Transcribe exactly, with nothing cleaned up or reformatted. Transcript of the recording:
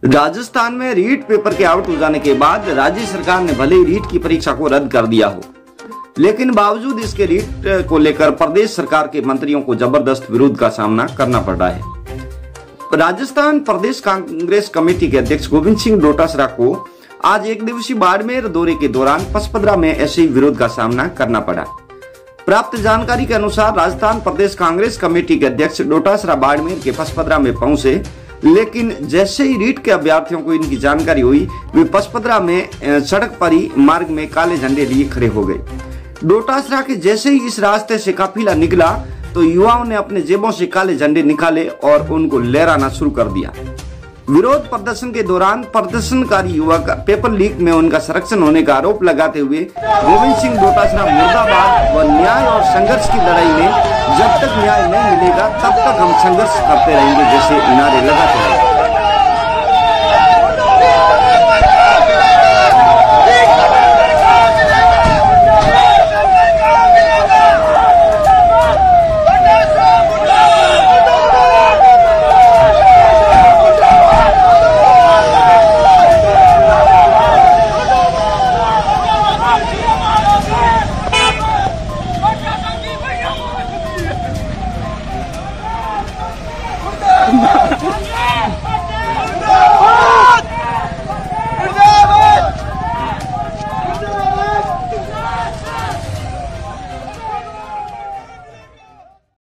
राजस्थान में रीट पेपर के आउट हो जाने के बाद राज्य सरकार ने भले ही रीट की परीक्षा को रद्द कर दिया हो, लेकिन बावजूद इसके रीट को लेकर प्रदेश सरकार के मंत्रियों को जबरदस्त विरोध का सामना करना पड़ रहा है। राजस्थान प्रदेश कांग्रेस कमेटी के अध्यक्ष गोविंद सिंह डोटासरा को आज एक दिवसीय बाड़मेर दौरे के दौरान पचपदरा में ऐसे ही विरोध का सामना करना पड़ा। प्राप्त जानकारी के अनुसार राजस्थान प्रदेश कांग्रेस कमेटी के अध्यक्ष डोटासरा बाड़मेर के पचपदरा में पहुंचे, लेकिन जैसे ही रीट के अभ्यर्थियों को इनकी जानकारी हुई, वे पचपदरा में सड़क पर ही मार्ग में काले झंडे लिए खड़े हो गए। डोटासरा के जैसे ही इस रास्ते से काफिला निकला तो युवाओं ने अपने जेबों से काले झंडे निकाले और उनको लहराना शुरू कर दिया। विरोध प्रदर्शन के दौरान प्रदर्शनकारी युवक पेपर लीक में उनका संरक्षण होने का आरोप लगाते हुए गोविंद सिंह डोटासरा मुर्दाबाद व न्याय और संघर्ष की लड़ाई में जब तक न्याय नहीं मिलेगा तब तक हम संघर्ष करते रहेंगे जैसे नारे लगाते रहे।